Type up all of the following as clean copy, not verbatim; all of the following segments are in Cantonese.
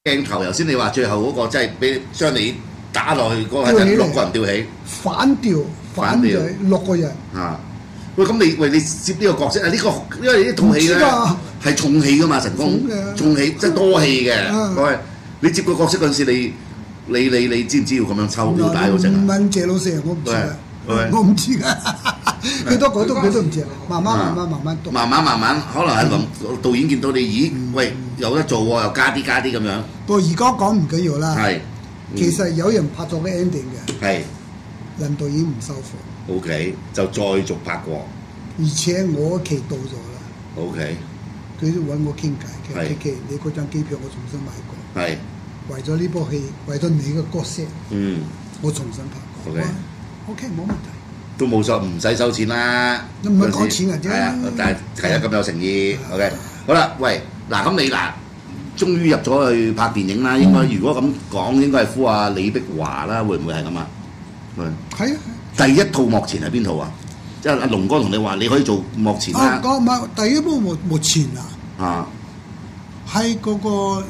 鏡頭，頭先你話最後嗰個即係俾將你打落去嗰個係6個人吊起， 反吊6個人。 啊！喂，咁你接呢個角色啊？呢個因為呢套戲咧係重戲噶嘛，神功重戲即係多戲嘅。喂，你接個角色嗰陣時，你知唔知要咁樣抽腰帶嗰陣？ 唔問謝老師，我唔知啊，我唔知㗎。佢都唔知，慢慢讀。 慢慢，可能係導演見到你，咦？喂，有得做喎，又加啲咁樣。 不過而家講唔緊要啦。 係。 其實有人拍咗個 ending 嘅。 係。林導演唔收貨。 OK， 就再續拍過。 而且我期到咗啦。 OK。佢都揾我傾偈嘅。KK，你嗰張機票我重新買過。 係。為咗呢部戲，為咗你嘅角色，我重新拍過。OK， 冇問題。都冇錯，唔使收錢啦。 唔係講錢嘅啫。係啊， 但係係啊，咁有誠意。OK， 好啦，喂，嗱咁你終於入咗去拍電影啦。應該如果咁講，應該係呼阿李碧華啦，會唔會係咁啊？ 係啊。 第一套幕前係邊套啊？即係阿龍哥同你話你可以做幕前啦。 唔係第一部幕前啊。 啊。 係嗰個。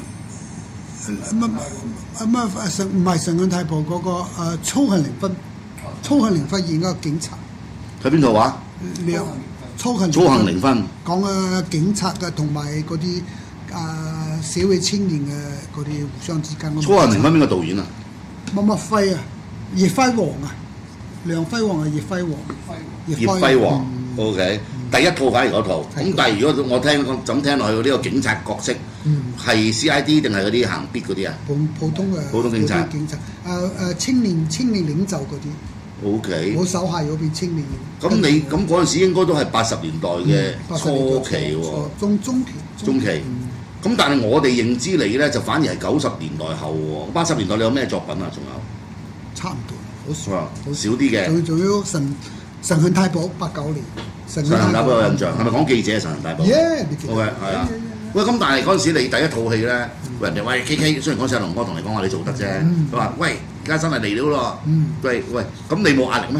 唔係神韻太保嗰個操行靈輝演嗰個警察。 喺邊度話？ 操行靈輝講警察嘅同埋嗰啲社會青年嘅嗰啲互相之間。 操行靈輝邊個導演啊？ 乜輝啊？葉輝煌啊？梁輝煌啊？葉輝煌。 葉輝煌。OK。第一套反而嗰套，咁但係如果我聽聽落去呢個警察角色，係 CID 定係嗰啲行必嗰啲啊？ 普通警察。青年領袖嗰啲。OK。我手下有邊青年。 咁你咁嗰陣時應該都係80年代嘅初期喎。中期。咁但係我哋認知你咧就反而係90年代後喎。80年代你有咩作品啊？仲有？ 差唔多，好少啲嘅。 仲有神韻太保89年。 神韻太保有印象，係咪講記者神韻太保 ？OK， 係啊。喂，咁但係嗰陣時你第一套戲咧，人哋喂 KK， 雖然嗰陣時龍哥同你講話你做得啫，佢話喂而家真係嚟料咯，喂，咁你冇壓力咩？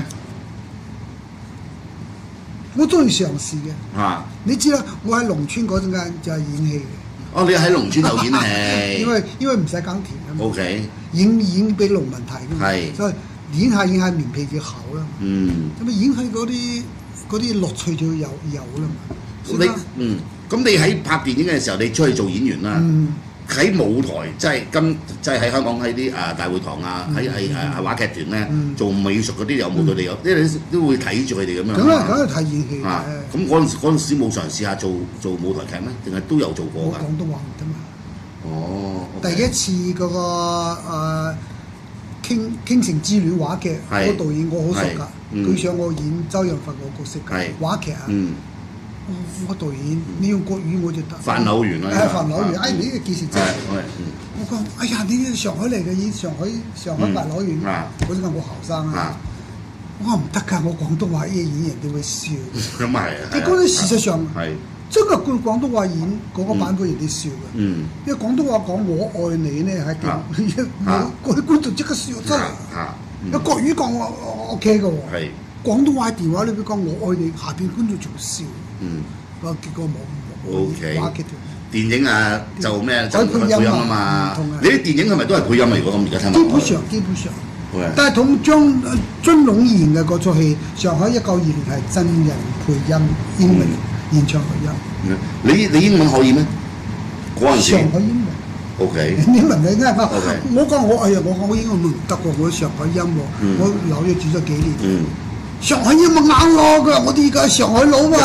我都要嘗試嘅。啊！你知啦，我喺農村嗰陣間就係演戲嘅。 哦，你喺農村度演戲。 因為唔使耕田啊嘛。 OK。 演俾農民睇㗎嘛。 係。 所以演下面皮就厚啦。咁演戲嗰啲樂趣就有啦嘛。 咁你喺拍電影嘅時候，你出去做演員啦，喺舞台即係喺香港喺啲大會堂啊，喺話劇團咧做美術嗰啲有冇佢哋有？因為你都會睇住佢哋咁樣。 梗係睇演戲嘅。 咁嗰陣時冇嘗試下做舞台劇咩？定係都有做過㗎？ 我廣東話唔得嘛。 哦。 第一次嗰個傾城之戀話劇，嗰導演我好熟㗎，佢想我演周潤發個角色㗎，話劇啊。我導演，你用國語我就得。范柳原啊！范柳原，你呢個幾時真係？我講，哎呀，你上海嚟嘅，演上海范柳原，嗰陣我後生啊。我話唔得㗎，我廣東話演人哋會笑。咁係啊！你嗰陣事實上真係佢廣東話演嗰個版本人哋笑嘅。因為廣東話講我愛你咧係點？嗰啲觀眾即刻笑真係。有國語講我 OK 嘅喎。廣東話電話裏邊講我愛你，下邊觀眾仲笑。結果冇。OK。電影啊，就咩就配音啊嘛。你啲電影係咪都係配音啊？如果咁而家聽落。基本上。但係同張龍演嘅嗰出戲《上海1920》係真人配音，英文現場配音。你英文可以咩？嗰陣時。上海英文。OK。英文你啱啱。我講我英文唔得喎，我上海音喎，我紐約住咗幾年。上海音咪硬咯，佢話我哋而家上海佬嘛，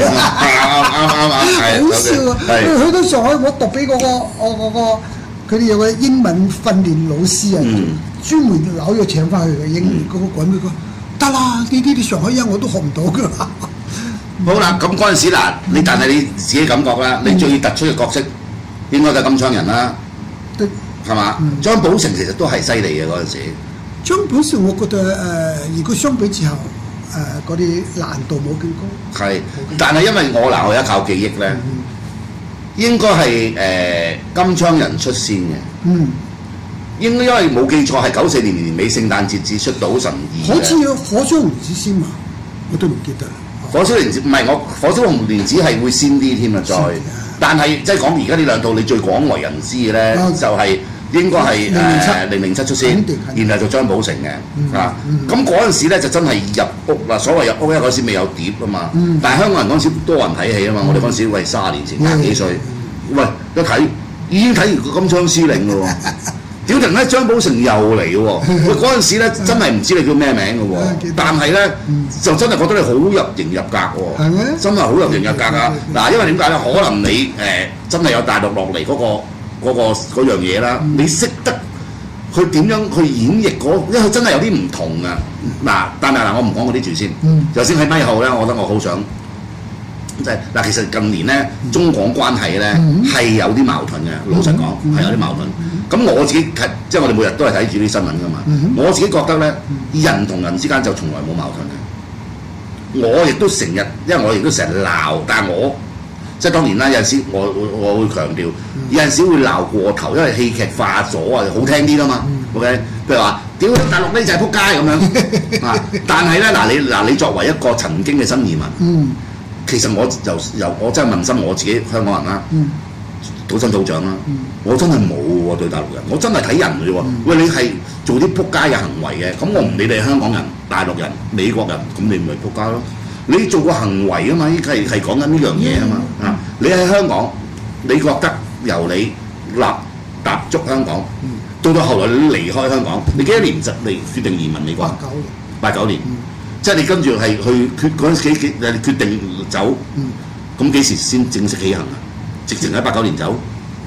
好笑啊！去到上海，我讀俾嗰個佢哋有個英文訓練老師啊，專門紐約請翻去嘅英嗰個講俾佢，得啦，呢啲上海音我都學唔到㗎。好啦，咁嗰陣時嗱，但係你自己感覺啦，你最突出嘅角色應該就係金槍人啦，係嘛？張寶成其實都係犀利嘅嗰陣時。張寶成我覺得如果相比之後。嗰啲難度冇咁高，係，但係因為我而家靠記憶咧，應該係金槍人出先嘅，應該因為冇記錯係94年年尾聖誕節至出賭神2，好似有火槍唔知先嘛，我都唔記得啦。 火燒蓮子唔係火燒紅蓮子係會鮮啲添啊，再。但係即係講而家呢兩套你最廣為人知嘅咧，就係應該係007出先，然後就張寶成嘅啊。咁嗰陣時咧就真係入屋啦，所謂入屋因為嗰時未有碟啊嘛。但係香港人嗰陣時多人睇戲啊嘛，我哋嗰陣時喂30年前廿幾歲，喂一睇已經睇完個金槍司令咯喎。屌突然間張寶成又嚟喎，佢嗰陣時咧真係唔知你叫咩名嘅喎，但係咧就真係覺得你好入型入格喎，真係好入型入格啊！嗱，因為點解咧？可能你真係有大陸落嚟嗰樣嘢啦，你識得去點樣去演繹因為佢真係有啲唔同啊！嗱，但係我唔講嗰啲住先，頭先喺咪後咧，我覺得我好想。即係嗱，其實近年咧，中港關係咧係有啲矛盾嘅。老實講係有啲矛盾。咁我自己即係我哋每日都係睇住啲新聞㗎嘛。我自己覺得咧，人同人之間就從來冇矛盾嘅。我亦都成日，因為我亦都成日鬧，但係我即係當然啦，有陣時我會強調，有陣時會鬧過頭，因為戲劇化咗啊，好聽啲啦嘛。OK， 譬如話，屌大陸呢就係撲街咁樣啊！但係咧你作為一個曾經嘅新移民。其實我我真係問心我自己香港人啦，土生土長啦，我真係冇喎對大陸人，我真係睇人嘅啫喎。喂，你係做啲撲街嘅行為嘅，咁我唔理你係香港人、大陸人、美國人，咁你咪撲街咯。你做個行為啊嘛，依家係講緊呢樣嘢啊嘛。啊，你喺香港，你覺得由你踏足香港，到後來你離開香港，你幾多年你決定移民美國？89年。即係你跟住係去嗰陣時決定走，咁幾時先正式起行啊？直情喺89年走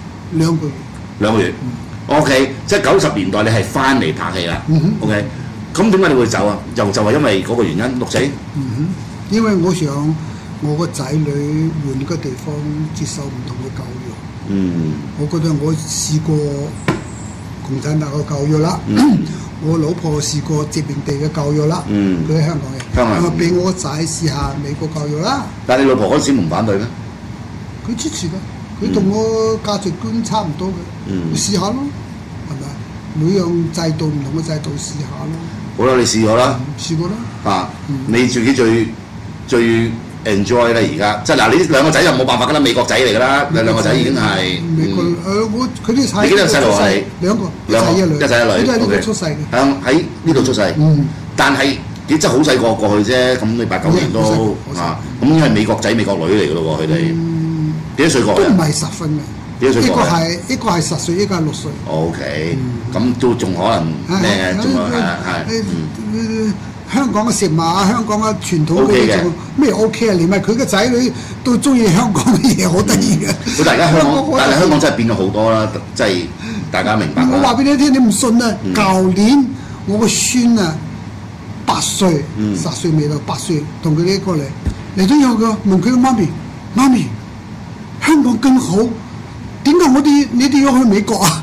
2個月。OK， 即係90年代你係翻嚟拍戲啦。OK， 咁點解你會走啊？就係因為嗰個原因六四。 因為我想我個仔女換個地方接受唔同嘅教育。我覺得我試過共產黨嘅教育啦。我老婆試過殖民地嘅教育啦，佢喺香港嘅，俾我仔試下美國教育啦。 但係你老婆嗰陣時唔反對咩？ 佢支持嘅，佢同我價值觀差唔多嘅，試下咯，係咪？每樣制度唔同嘅制度試下咯。 好啦，你試咗啦。 試過啦。 嚇，你自己最 enjoy 咧而家，即係嗱，你兩個仔就冇辦法㗎啦，美國仔嚟㗎啦，你兩個仔已經係美國佢啲細， 你幾多細路啊？你兩個，一仔一女，都係呢度出世嘅。 喺呢度出世，但係你真係好細個過去啫，咁你89年都啊，咁因為美國仔美國女嚟㗎咯喎，佢哋幾多歲過去？都唔係10分嘅。一個係10歲，一個係6歲。 OK，咁都仲可能咩？仲係香港嘅食物啊，香港嘅傳統嘅嘢做咩 OK 啊？連埋佢嘅仔女都中意香港嘅嘢，好得意嘅。 但係香港真係變咗好多啦，即係大家明白啦。 我話俾你聽，你唔信啊！舊年我個孫啊8歲，10歲未到8歲，同佢哋過嚟咗有個問佢嘅媽咪，香港更好，點解你哋要去美國啊？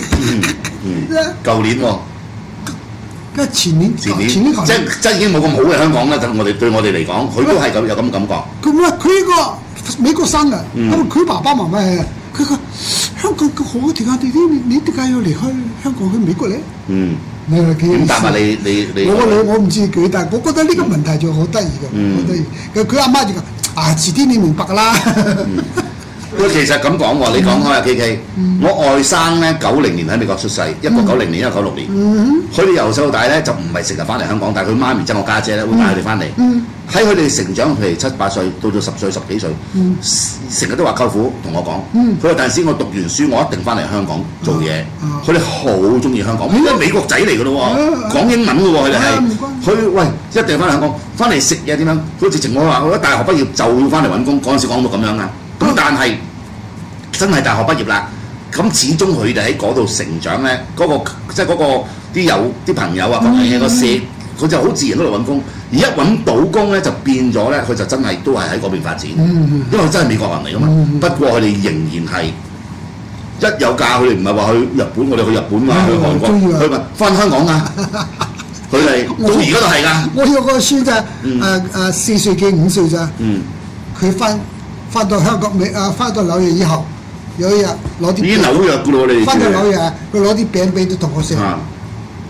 舊年喎。 前年即係已經冇咁好嘅香港啦。對我哋嚟講，佢都係有咁感覺。 佢呢個美國生嘅，咁佢爸爸媽媽係佢個香港咁好，點解你點解要離開香港去美國咧？咁答下你我唔知佢，但係我覺得呢個問題就好得意嘅，好得意。佢阿媽就講遲啲你明白㗎啦。 佢其實咁講喎，你講開啊 KK，我外甥咧90年喺美國出世，1990年1996年，佢哋由細到大咧就唔係成日翻嚟香港，但係佢媽咪即係我家姐咧會帶佢哋翻嚟，喺佢哋成長，譬如7、8歲到到10歲10幾歲，成日都話舅父同我講，佢話但係先我讀完書，我一定翻嚟香港做嘢，佢哋好中意香港，因為美國仔嚟㗎咯喎，講英文㗎喎，佢哋係，佢喂一定翻嚟香港，翻嚟食嘢點樣？佢直情我話我一大學畢業就要翻嚟揾工，嗰陣時講到咁樣啊。咁但係真係大學畢業啦，咁始終佢哋喺嗰度成長咧，即係嗰個啲朋友啊，個社佢就好自然喺度揾工，而一揾到工咧就變咗咧，佢就真係都係喺嗰邊發展，因為佢真係美國人嚟㗎嘛。不過佢哋仍然係一有假，佢哋唔係話去日本，我哋去日本啊，去韓國，去咪翻香港啊。佢哋到而家都係㗎。 我有個孫咋，4歲幾5歲咋，佢翻到香港翻到紐約以後，有一日攞啲已經紐約㗎咯，你翻到紐約，佢攞啲餅俾啲同學食。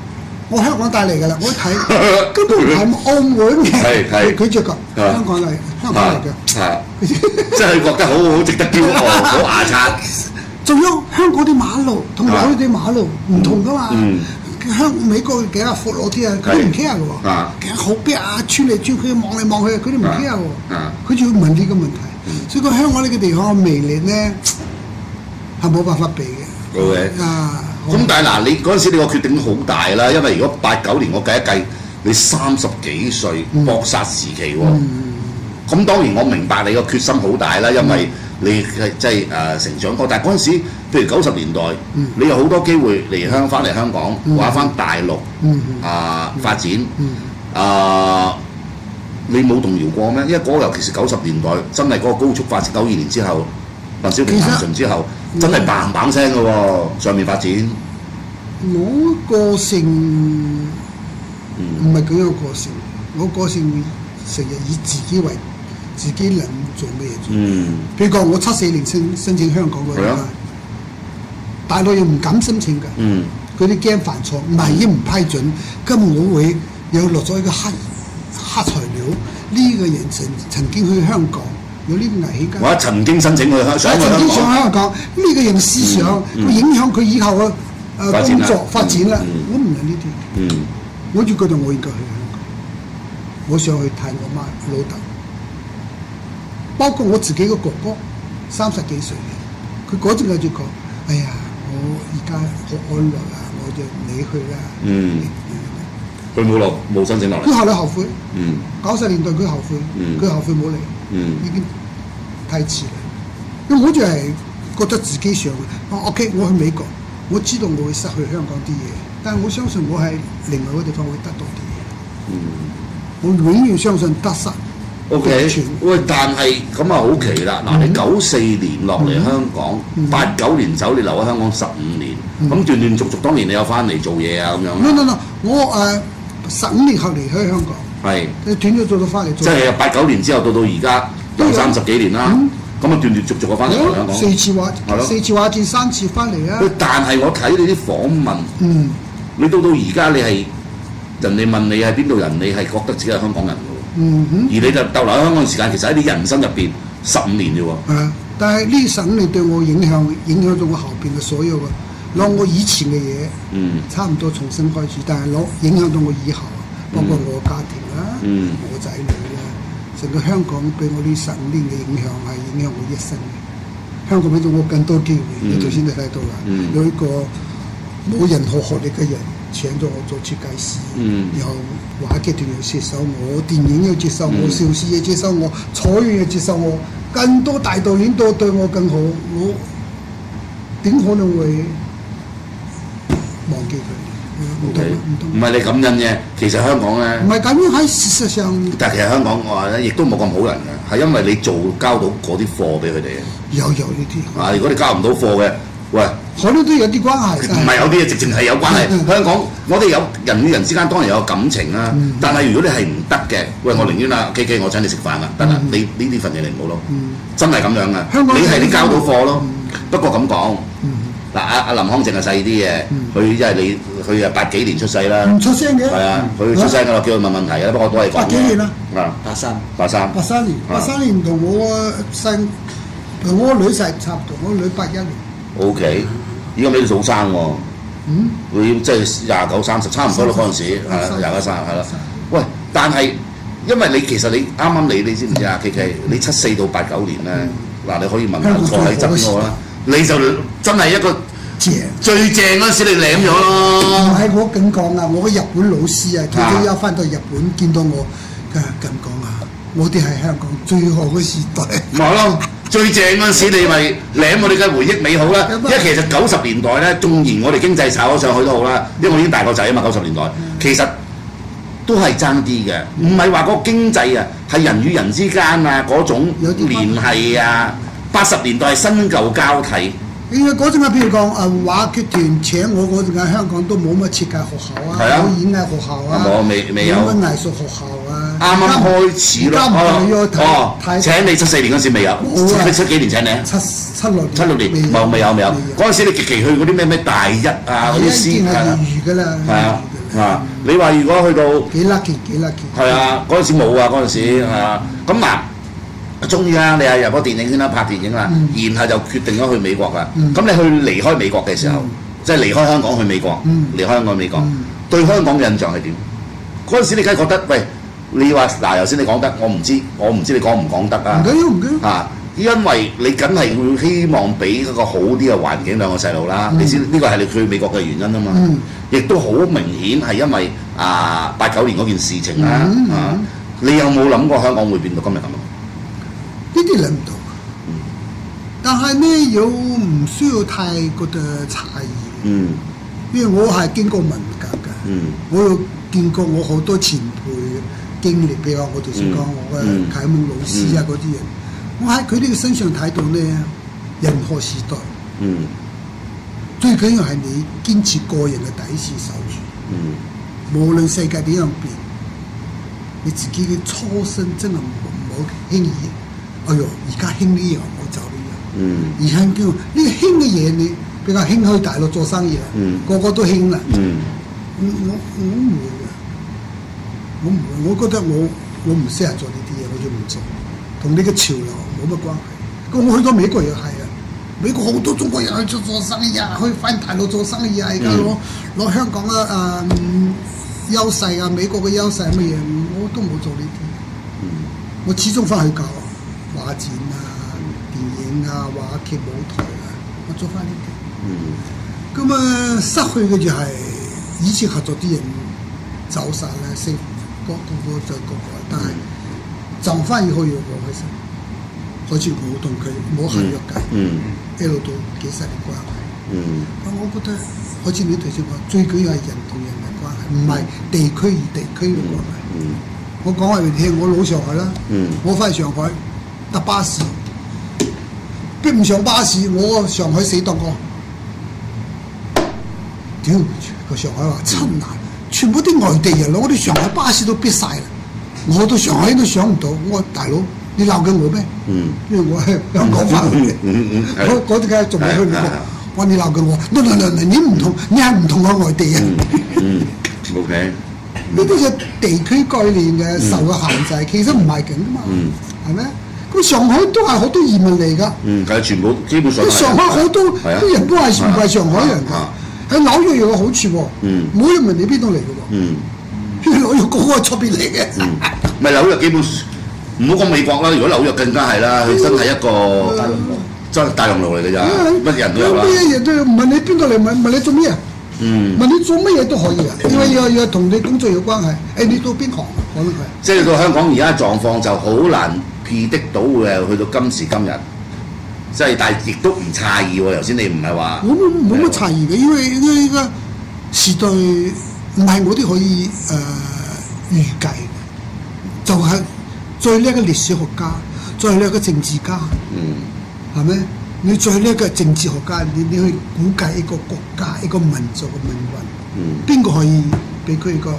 我香港帶嚟㗎啦，我一睇根本唔係澳門嘅，佢就講香港嚟嘅， 即係覺得好值得驕傲，好牙刷。 仲有香港啲馬路同紐約啲馬路唔同㗎嘛。美國幾下闊落啲啊，佢都唔 care 嘅喎，幾好逼啊，穿嚟穿去望嚟望去，佢都唔 care 喎，佢仲要問呢個問題，所以個香港呢個地方嘅魅力咧係冇辦法比嘅。 OK 咁但係嗱，你嗰陣時你個決定好大啦，因為如果89年我計一計，你30幾歲搏殺時期喎，咁當然我明白你個決心好大啦，因為你即係成長過，但係嗰陣時，譬如90年代，你有好多機會翻嚟香港，或者翻大陸發展，你冇動搖過咩？因為尤其是90年代，真係嗰個高速發展，92年之後，鄧小平南巡之後，真係砰砰聲嘅喎，上面發展。 我個性唔係咁樣個性，我個性成日以自己為自己能做咩做。譬如講，我74年申請香港嗰陣，大陸又唔敢申請㗎，佢哋驚犯錯，萬一唔批准，根本我會有落咗一個黑材料。呢個人曾經去香港，有呢個危險㗎。 我曾經申請去香港， 曾經上香港，呢個人思想會影響佢以後嘅工作發展啦。我唔係呢啲，我就覺得我應該去香港，我想去睇我媽老豆。包括我自己個哥哥，30幾歲嘅，佢嗰陣就講：哎呀，我而家好安樂啦，我就你去啦。 佢冇申請落嚟。 佢後來後悔。90年代佢後悔，佢後悔冇嚟，已經太遲啦。因為我就係覺得自己想，OK， 我去美國，我知道我會失去香港啲嘢，但係我相信我喺另外一個地方會得到啲嘢。我永遠相信得失。 OK， 喂，但係咁啊好奇啦！嗱，你94年落嚟香港，89年走，你留喺香港15年，咁斷斷續續，當然你有翻嚟做嘢啊咁樣。 No， 我15年後離開香港， 係斷咗做到翻嚟做。 即係89年之後到而家有30幾年啦，咁啊斷斷續續啊翻嚟香港。 4次話戰3次翻嚟啊！ 但係我睇你啲訪問，你到而家你係人哋問你係邊度人，你係覺得自己係香港人。而你就逗留喺香港嘅時間，其實喺你人生入邊15年啫喎。 但係呢15年對我影響咗我後邊嘅所有嘅，攞我以前嘅嘢，差唔多重新開始，但係影響到我以後，包括我家庭啦，我仔女啦，成個香港俾我呢15年嘅影響係影響我一生嘅。香港俾咗我更多機會，你頭先都睇到啦，有一個冇任何學歷嘅人。請咗我做設計師，然後話劇團又接受我，電影又接受我，邵氏又接受我，彩園又接受我，更多大導演都對我更好，我點可能會忘記佢？ 唔係你感恩嘅，其實香港咧， 唔係感恩喺事實上。 但係其實香港我話咧，亦都冇咁好人嘅，係因為你交到嗰啲貨俾佢哋嘅。 有呢啲。 如果你交唔到貨嘅，喂， 可能都有啲關係。 唔係有啲嘢直情係有關係。香港我哋有人與人之間當然有感情啦，但係如果你係唔得嘅，喂，我寧願啊 KK 我請你食飯啦，得啦，你呢份嘢你唔好咯，真係咁樣嘅。你係你交到貨咯。不過咁講，嗱阿林康正係細啲嘅，佢因為佢係80幾年出世啦， 唔出聲嘅。 係啊，佢出聲我叫佢問問題啊，不過我都係講。 80幾年啦。83年同我女細差唔多，我女81年。 O.K. 依家俾你數生喎，佢即係29、30，差唔多咯嗰陣時，係啦，29、30係啦。喂，但係因為你其實你啱啱你知唔知啊 ？KK， 你74到89年咧，嗱你可以問下坐喺側我啦，你就真係一個最正嗰陣時，你舐咗咯。 唔係我咁講啊，我個日本老師啊，佢都有翻到日本見到我，佢咁講啊，我哋係香港最好嘅時代。 咪咯。最正嗰陣時，你咪舐我哋嘅回憶美好啦。因為其實90年代咧，縱然我哋經濟炒咗上去都好啦，因為我已經大個仔啊嘛。90年代其實都係爭啲嘅，唔係話嗰個經濟啊，係人與人之間啊嗰種聯繫啊。80年代係新舊交替。 因為嗰陣啊，譬如講話劇團請我嗰陣喺香港都冇乜設計學校啊，冇演藝學校啊， 未有冇乜藝術學校啊。 啱啱開始咯。請你74年嗰時未有，7幾年請你啊？76年。未有。嗰陣時你期去嗰啲咩大一啊嗰啲師啊。 業餘㗎啦。 係啊， 啊！你話如果去到幾 lucky， 係啊，嗰陣時冇啊，嗰陣時係啊。咁嗱，終於啦，你係入咗電影圈啦，拍電影啦，然後就決定咗去美國㗎。咁你去離開美國嘅時候，即係離開香港去美國，離開香港去美國，對香港嘅印象係點？嗰陣時你梗係覺得，喂，你話嗱，頭先你講得，我唔知你講唔講得啊？ 唔緊要啊！因為你梗係會希望俾一個好啲嘅環境兩個細路啦，你先呢個係你去美國嘅原因啊嘛，亦都好明顯係因為89年嗰件事情啦你有冇諗過香港會變到今日咁？ 呢啲諗唔到，但係呢又唔需要太過嘅詫異，因為我係經過文革嘅，我有見過我好多前輩經歷，譬如話我頭先講我嘅啟蒙老師啊嗰啲人。我喺佢哋嘅身上睇到呢，任何時代，最緊要係你堅持個人嘅底線守住，無論世界點樣變，你自己嘅初心真係唔好輕易。哎呦，而家興呢樣，我就呢樣。而係叫呢個興嘅嘢，你比較興去大陸做生意啦，個個都興啦。我唔會嘅，我唔會，我覺得我唔適合做呢啲嘢，我就唔做。同你嘅潮流冇乜關係。咁我去到美國又係啊，美國好多中國人去做生意啊，去翻大陸做生意啊，而家攞香港嘅優勢啊，美國嘅優勢乜嘢，我都冇做呢啲。我始終翻去教畫展啊、電影啊、話劇舞台啊，我做翻呢啲。咁失去嘅就係以前合作啲人走晒啦，升個就個，但係。就翻去可以我開心，好似我同佢冇合約計，一路到幾十年關係。咁我覺得好似你頭先講，最緊要係人同人嘅關係，唔係地區與地區嘅關係。我講話俾你聽，我老上海啦，我翻去上海搭巴士，逼唔上巴士，我上海死當哥，屌個上海話親難，全部啲外地人攞啲上海巴士都逼晒啦。我到上海都想唔到，我話大佬你鬧緊我咩？因為我係香港翻嚟嘅，我嗰啲梗係仲未去美國。我話你鬧緊我，你唔同，你係唔同嘅外地人。 OK， 呢啲係地區概念嘅受嘅限制，其實唔係咁噶嘛，係咪？咁上海都係好多移民嚟㗎。 係全部基本上。 上海好多啲人都係唔係上海人㗎，喺紐約有個好處喎，冇人問你邊度嚟㗎喎。紐約個個係出邊嚟嘅， 咪紐約基本唔好講美國啦，如果紐約更加係啦，佢真係一個真係大熔爐嚟嘅咋，乜人都有啦。 咩嘢都要問你邊度嚟，問你做咩啊？問你做乜嘢都可以啊，因為要同你工作有關係。你到邊行可能係？ 即係到香港而家狀況就好難 predict 到嘅，去到今時今日，即係但係亦都唔詫異喎。頭先你唔係話我冇乜詫異嘅，因為依家時代。唔係我哋可以預計嘅，就係最叻嘅歷史學家，最叻嘅政治家，係咪？你最叻嘅政治學家，你去估計一個國家、一個民族嘅命運，邊個可以俾佢一個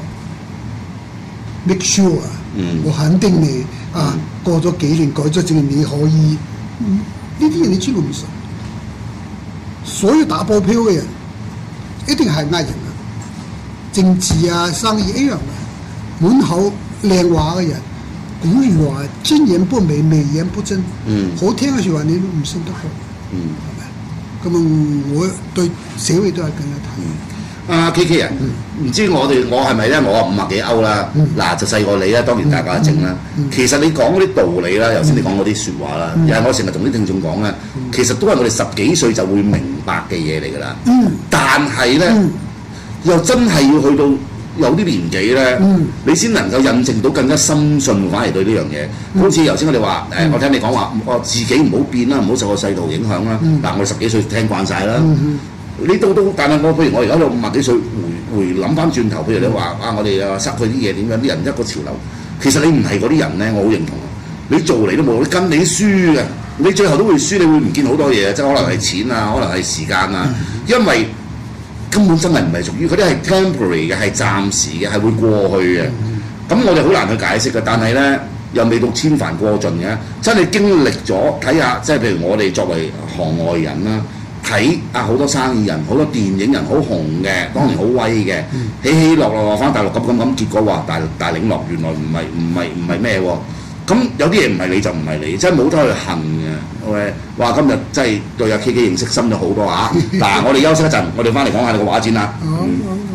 make sure 啊？我肯定你過咗幾年改咗政，你可以呢啲嘢你知道唔信？所有打保票嘅人一定係呃人啊！政治啊，生意一樣嘅，滿口靚話嘅人，古語話真言不美，美言不真。好聽嘅説話你都唔信得過，係咪？咁我對社會都係咁樣睇。 阿 KK 啊，唔知我係咪咧？我50幾歐啦，嗱就細過你啦，當然大家整啦。其實你講嗰啲道理啦，頭先你講嗰啲説話啦，又係我成日同啲聽眾講啦，其實都係我哋10幾歲就會明白嘅嘢嚟㗎啦。但係咧。又真係要去到有啲年紀咧，你先能夠印證到更加深信，反而對呢樣嘢。好似頭先我哋話我聽你講話，我自己唔好變啦，唔好受個世道影響啦。嗱，我哋10幾歲聽慣晒啦。你到，但係譬如我而家到50幾歲，回諗翻轉頭，譬如你話我哋失去啲嘢點樣？啲人一個潮流，其實你唔係嗰啲人咧，我好認同。你做嚟都冇，你跟你輸嘅，你最後都會輸，你會唔見好多嘢，即係可能係錢啊，可能係時間啊，因為。根本真係唔係屬於嗰啲係 temporary 嘅，係暫時嘅，係會過去嘅。咁我哋好難去解釋嘅，但係咧又未到千帆過盡嘅。真係經歷咗睇下，即係譬如我哋作為行外人啦，睇睇啊好多生意人、好多電影人好紅嘅，當年好威嘅，起起落落翻大陸咁，結果話大領落原來唔係咩喎？咁有啲嘢唔係你就唔係你，真係冇得去恨嘅。OK， 哇！今日真係對阿 KK 認識深咗好多啊！嗱，我哋休息一陣，我哋翻嚟講下你個畫展啦。